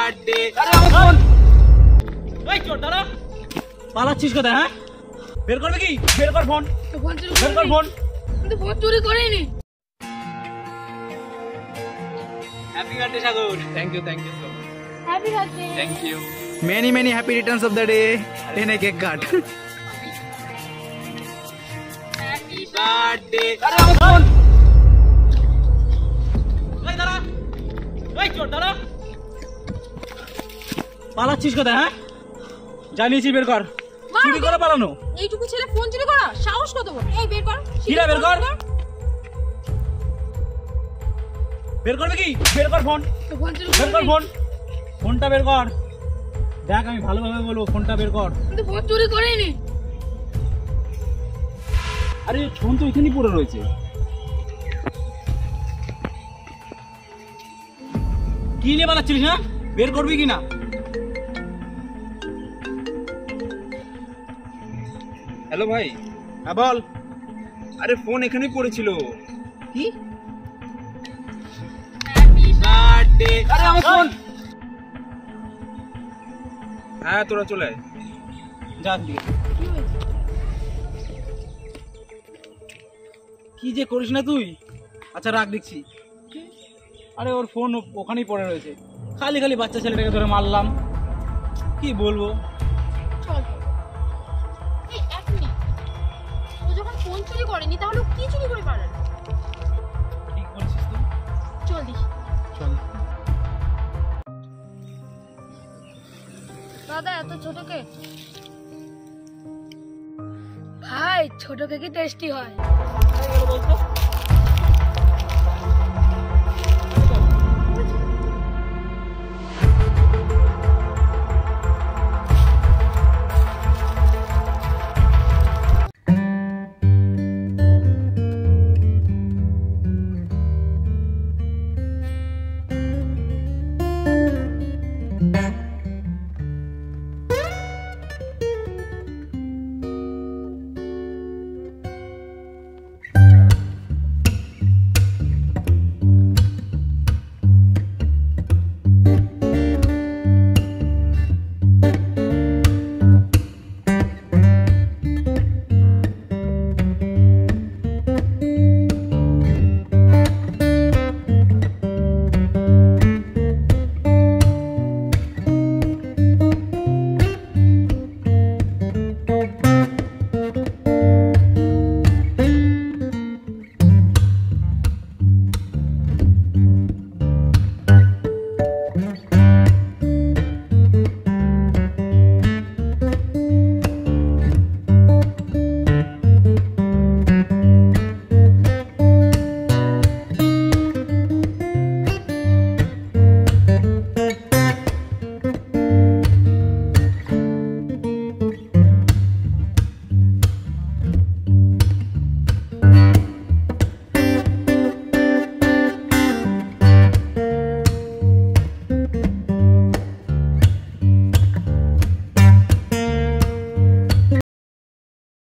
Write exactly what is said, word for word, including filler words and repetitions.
Birthday. আরে আমার phone. এই চোর দাঁড়া। পালাচ্ছিস কোথায় হ্যাঁ? বের করবে কি? বের কর ফোন। তো ফোন চুরি বের কর ফোন। কিন্তু ফোন চুরি করিনি। Happy birthday Sagar. Thank you thank you so much. Happy birthday. Thank you. Many many happy returns of the day. এনে কেক কাট। Happy birthday. আরে আমার ফোন। এই দাঁড়া। এই চোর দাঁড়া। পালাচ্ছিস কোথায় হ্যাঁ? জানিয়েছি বের কর। চুরি করে পালানো। এইটুকু ছেলে ফোন চুরি করা সাহস কত বড়? এই বের কর। কিরা বের কর। বের করবে কি? বের কর ফোন। তো ফোন চুরি বের কর ফোন। ফোনটা বের কর। দেখ আমি ভালোভাবে বলবো ফোনটা বের কর। কিন্তু ফোন চুরি করিনি। আরে ফোন তো এখানেই পড়ে রয়েছে। কি নিয়ে পালাচ্ছিস না? বের করবি কি না? হ্যালো ভাই। হ্যাঁ বল। আরে ফোন এখানেই পড়েছিল। কি? Happy birthday. আরে আমার ফোন। হ্যাঁ তোরা চলে আয়। যা দিয়ে। কি যে করিস না তুই? আচ্ছা রাখ দেখছি। আরে ওর ফোন ওখানেই পড়ে রয়েছে। খালি খালি বাচ্চা ছেলেটাকে ধরে মারলাম। কি বলবো? চল। এই এক মিনিট। ও যখন ফোন চুরি করেনি তাহলে ও কি চুরি করে পালালো? ঠিক বলছিস তুই। চল দেখি। চল। দাদা এত ছোট কেক। ভাই ছোট কেকই টেস্টি হয়। বলতো